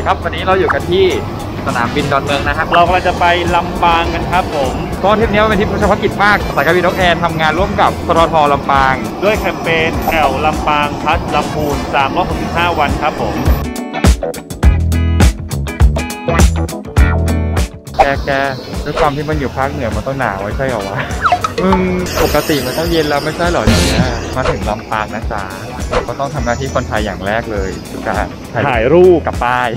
ดีครับวันนี้เราอยู่กันที่สนามบินดอนเมืองนะครับเรากำลังจะไปลำปางกันครับผมก็ทริปนี้เป็นทริปเฉพาะกิจมากสายการบินนกแอร์ทำงานร่วมกับปตท.ลำปางด้วยแคมเปญแอลลำปางพัดลำพูน365 วันครับผมแกด้วยความที่มันอยู่ภาคเหนือมันต้องหนาวไว้ใช่เหรอวะปกติมันต้องเย็นแล้วไม่ใช่เหรอเนี่ยมาถึงลำปางนะจ๊ะเราก็ต้องทำหน้าที่คนไทยอย่างแรกเลยคือการถ่ายรูปกับป้าย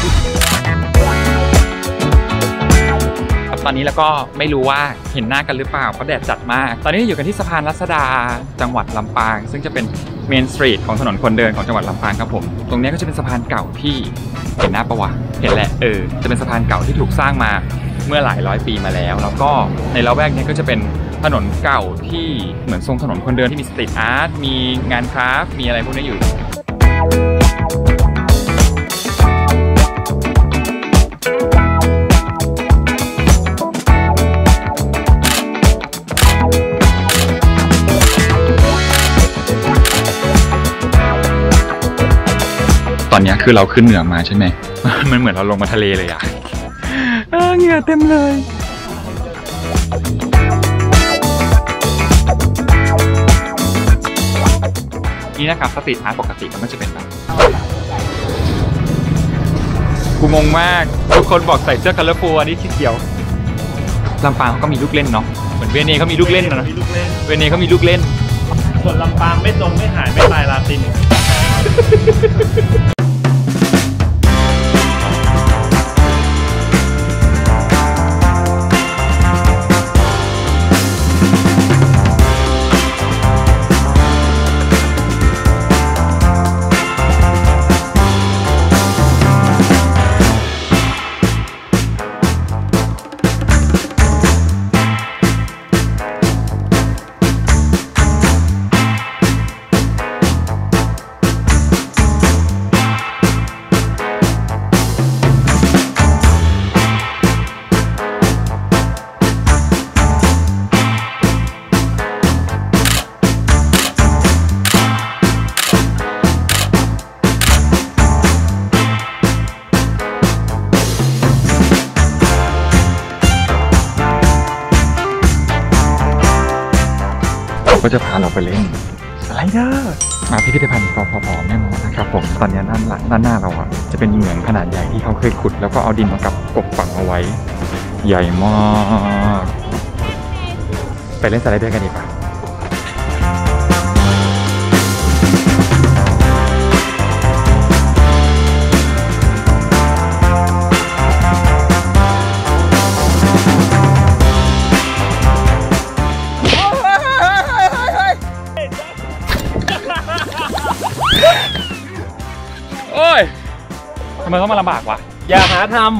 ตอนนี้แล้วก็ไม่รู้ว่าเห็นหน้ากันหรือเปล่าเพราะแดดจัดมากตอนนี้อยู่กันที่สะพานรัศดาจังหวัดลำปางซึ่งจะเป็นเมนสตรีทของถนนคนเดินของจังหวัดลำปางครับผมตรงนี้ก็จะเป็นสะพานเก่าที่เห็นหน้าปะวะเห็นแหละจะเป็นสะพานเก่าที่ถูกสร้างมาเมื่อหลายร้อยปีมาแล้วแล้วก็ในละแวกนี้ก็จะเป็นถนนเก่าที่เหมือนทรงถนนคนเดินที่มีสตรีทอาร์ตมีงานคราฟต์มีอะไรพวกนี้อยู่ตอนนี้คือเราขึ้นเหนือมาใช่ไหม มันเหมือนเราลงมาทะเลเลยอะเหงื่อเต็มเลยนี่นะครับสตรีทอาร์ตปกติมันจะเป็นแบบกูงงมากทุกคนบอกใส่เสื้อคัลเลอร์ฟูลอันนี้ที่เขียวลำปางเขาก็มีลูกเล่นเนาะเหมือนเวเนเขามีลูกเล่นนะเวเนเขามีลูกเล่นส่วนลำปางไม่จมไม่หายไม่ตายลาตินก็จะพาเราไปเล่นสไลเดอร์มาพิพิธภัณฑ์กพผแน่นอนนะครับผมตอนนี้ด้านหน้าเราอ่ะจะเป็นเหมืองขนาดใหญ่ที่เขาเคยขุดแล้วก็เอาดินมากับกบฝังเอาไว้ใหญ่มากไปเล่นสไลเดอร์กันดีกว่าโอ้ยทำไมเขามาลำบากวะอย่าหาทำ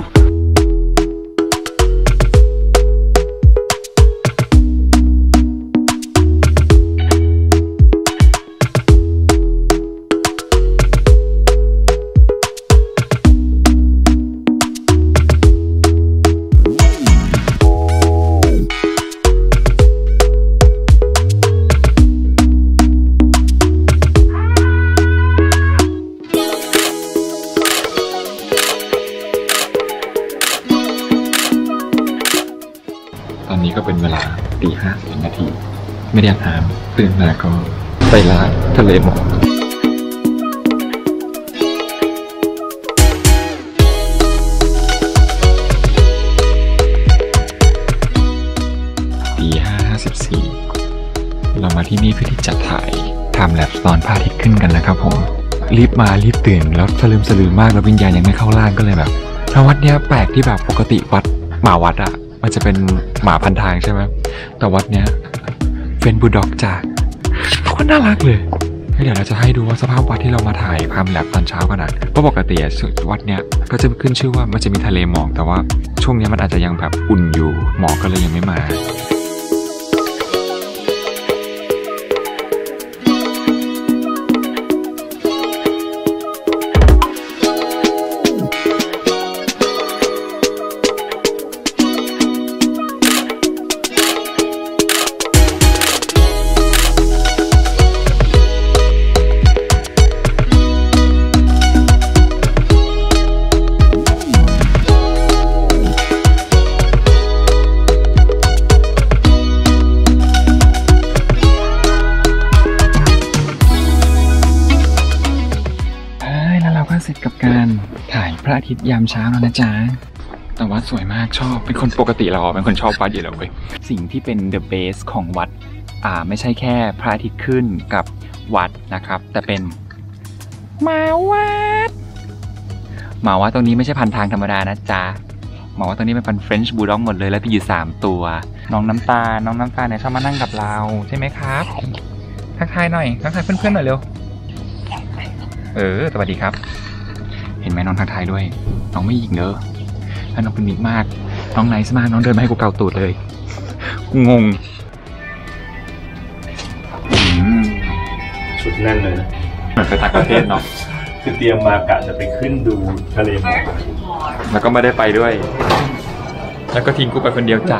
ตอนนี้ก็เป็นเวลา5:50 นาทีไม่ได้อาบน้ำตื่นมาก็ไปร้านทะเลหมอก5:54เรามาที่นี่เพื่อที่จะถ่ายไทม์แลปส์ตอนพระอาทิตย์ขึ้นกันนะครับผมรีบมารีบตื่นแล้วสลืมมากแล้ววิญญาณยังไม่เข้าร่างก็เลยแบบวัดเนี้ยแปลกที่แบบปกติวัดหมาวัดอะมันจะเป็นหมาพันทางใช่ไหมแต่วัดเนี้ยเป็นบูลด็อกจ้ะโคตรน่ารักเลยเดี๋ยวเราจะให้ดูว่าสภาพวัดที่เรามาถ่ายไทม์แลปตอนเช้ากันนะเพราะปกติวัดเนี้ยก็จะขึ้นชื่อว่ามันจะมีทะเลหมอกแต่ว่าช่วงนี้มันอาจจะยังแบบอุ่นอยู่หมอกก็เลยยังไม่มา ตเสร็จกับการถ่ายพระอาทิตย์ยามเช้าแล้วนะจ๊ะแต่วัดสวยมากชอบเป็นคนปกติเราเป็นคนชอบวัดอยู่แล้วเว้ยสิ่งที่เป็น the base ของวัดไม่ใช่แค่พระอาทิตย์ขึ้นกับวัดนะครับแต่เป็นหมาวัดตรงนี้ไม่ใช่พันทางธรรมดานะจ๊ะหมาวัดตรงนี้เป็นพัน French Bulldog หมดเลยแล้วมีอยู่3ตัวน้องน้ำตาเนี่ยชอบมานั่งกับเราใช่ไหมครับทักทายหน่อยทักทายเพื่อนๆหน่อยเร็วสวัสดีครับเห็นไหมน้องทักทายด้วยน้องไม่หยิงเด้อถ้าน้องเป็นมิตรมากน้องไนซ์มากน้องเดินมาให้กูเกาตูดเลยงงชุดแน่นเลยนะเหมือนไปต่างประเทศเนาะคือเตรียมมากะจะไปขึ้นดูทะเลหมอกแล้วก็ไม่ได้ไปด้วยแล้วก็ทิ้งกูไปคนเดียวจ้ะ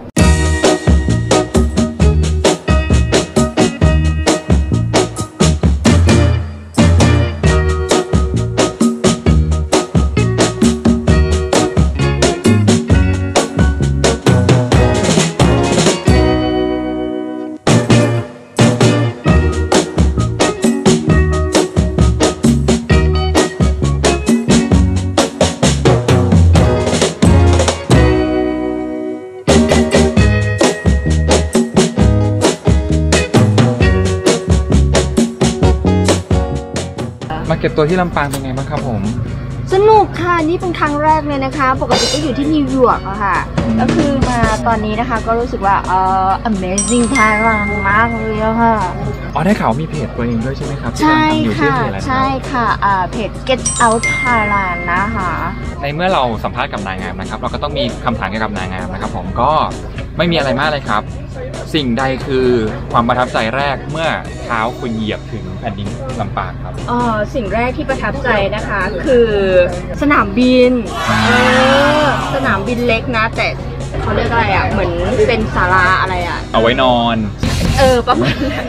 มาเก็บตัวที่ลำปางเป็นไงบ้างครับผมสนุกค่ะนี่เป็นครั้งแรกเลยนะคะปกติก็อยู่ที่นิวยอร์กอะค่ะก็คือมาตอนนี้นะคะก็รู้สึกว่าAmazing Thailand มากเลยอะค่ะได้ข่าวมีเพจตัวเองด้วยใช่ไหมครับใช่ค่ะใช่ค่ะเพจ Get Out Thailand นะคะในเมื่อเราสัมภาษณ์กับนางงามนะครับเราก็ต้องมีคำถามเกี่ยวกับนางงามนะครับผมก็ไม่มีอะไรมากเลยครับสิ่งใดคือความประทับใจแรกเมื่อเท้าคุณเหยียบถึงแผ่นดินลำปางครับสิ่งแรกที่ประทับใจนะคะคือสนามบินสนามบินเล็กนะแต่เขาเรียกอะไรอ่ะเหมือนเป็นศาลาอะไรอ่ะเอาไว้นอนประมาณนั้น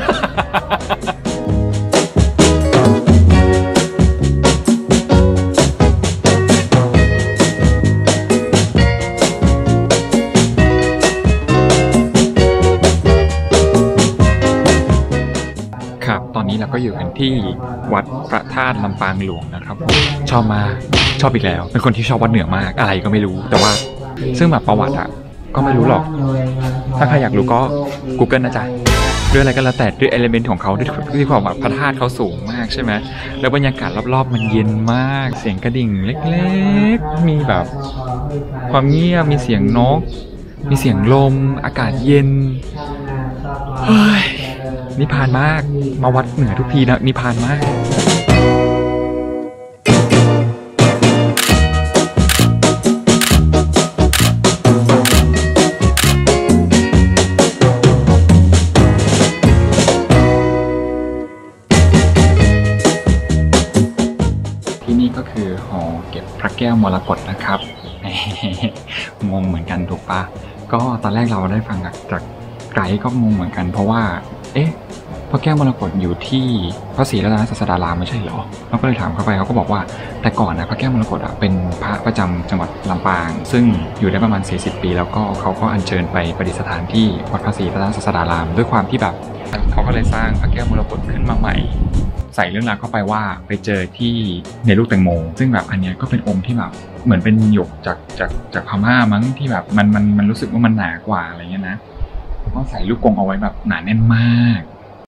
ตอนนี้เราก็อยู่กันที่วัดพระธาตุลำปางหลวงนะครับชอบมาชอบอีกแล้วเป็นคนที่ชอบวัดเหนือมากอะไรก็ไม่รู้แต่ว่าซึ่งแบบประวัติก็ไม่รู้หรอกถ้าใครอยากรู้ก็ Google นะจ๊ะด้วยอะไรก็แล้วแต่ด้วยเอลิเมนต์ของเขาด้วยความแบบพระธาตุเขาสูงมากใช่ไหมแล้วบรรยากาศรอบๆมันเย็นมากเสียงกระดิ่งเล็กๆมีแบบความเงียบมีเสียงนกมีเสียงลมอากาศเย็นนิพพานมากมาวัดเหนือทุกทีนะนิพพานมากที่นี่ก็คือหอเก็บพระแก้วมรกตนะครับงงเหมือนกันถูกปะก็ตอนแรกเราได้ฟังจากไกด์ก็งงเหมือนกันเพราะว่าพระแก้วมรกตอยู่ที่พระศรีรัตนศาสดารามไม่ใช่เหรอเราก็เลยถามเขาไปเขาก็บอกว่าแต่ก่อนนะพระแก้วมรกตเป็นพระประจำจังหวัดลำปางซึ่งอยู่ได้ประมาณ40 ปีแล้วก็เขาก็อัญเชิญไปประดิษฐานที่วัดพระศรีรัตนศาสดารามด้วยความที่แบบเขาก็เลยสร้างพระแก้วมรกตขึ้นมาใหม่ใส่เรื่องราวเข้าไปว่าไปเจอที่ในลูกแตงโมซึ่งแบบอันนี้ก็เป็นองค์ที่แบบเหมือนเป็นหยกจากพม่ามั้งที่แบบมันรู้สึกว่ามันหนากว่าอะไรเงี้ยนะก็ใส่ลูกกงเอาไว้แบบหนาแน่นมาก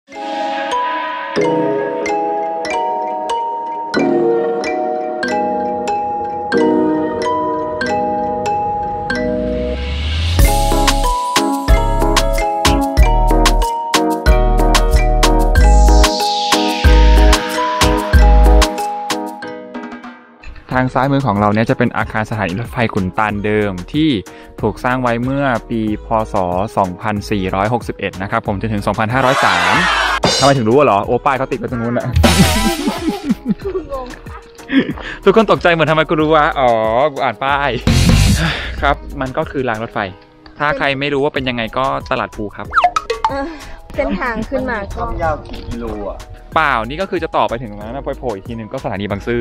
ทางซ้ายมือของเราเนี่ยจะเป็นอาคารสถานีรถไฟขุนตาลเดิมที่ถูกสร้างไว้เมื่อปีพ.ศ. 2461นะครับผมจนถึง 2503ทำไมถึงรู้เหรอโอป้ายเขาติดไว้ตรงนู้นอะทุกคนตกใจเหมือนทำไมกูรู้วะอ๋อกูอ่านป้ายครับมันก็คือรางรถไฟถ้าใครไม่รู้ว่าเป็นยังไงก็ตลาดภูครับเส้นทางขึ้นมาก็ยาวกี่กิโลอ่ะเปล่านี่ก็คือจะต่อไปถึงนั้นโผล่อีกทีนึงก็สถานีบางซื่อ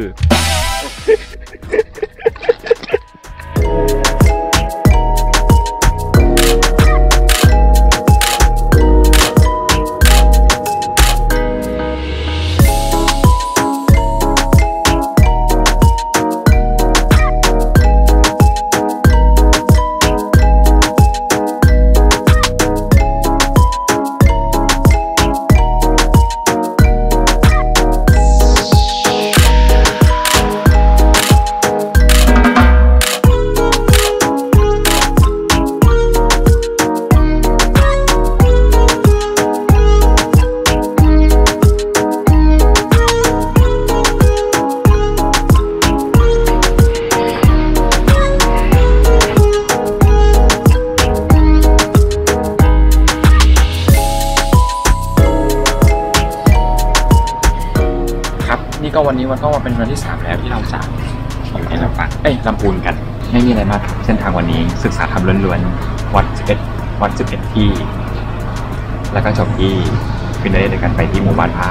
นี่ก็วันนี้มันก็มาเป็นวันที่3แล้วที่เราจะอยู่ในลำปางลำพูนกันไม่มีอะไรมากเส้นทางวันนี้ศึกษาทำล้วนๆวัด11ที่แล้วก็จบที่ขึ้นได้ด้วยกันไปที่หมู่บ้านผ้า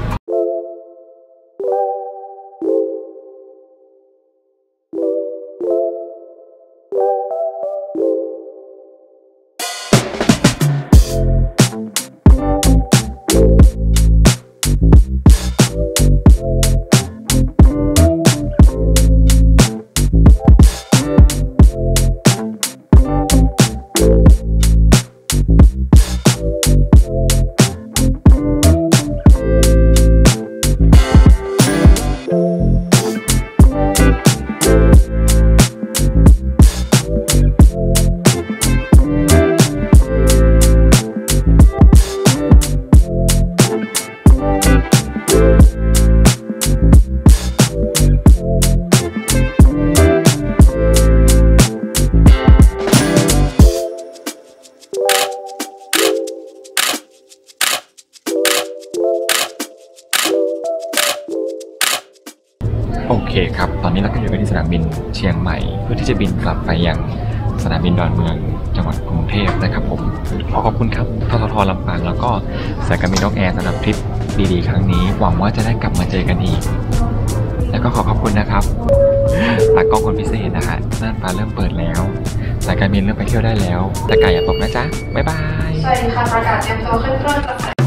โอเคครับตอนนี้เราก็อยู่ที่สนามบินเชียงใหม่เพื่อที่จะบินกลับไปยังสนามบินดอนเมืองจังหวัดกรุงเทพนะครับผมขอบคุณครับททท.ลำปางแล้วก็สายการบินนกแอร์สำหรับทริปดีๆครั้งนี้หวังว่าจะได้กลับมาเจอกันอีกแล้วก็ขอบคุณนะครับตากล้องคนพิเศษนะฮะน่านฟ้าเริ่มเปิดแล้วสายการบินเริ่มไปเที่ยวได้แล้วแต่กาอย่าตกนะจ๊ะบ๊ายบายสวัสดีค่ะประกาศเตรียมตัวขึ้นเครื่อง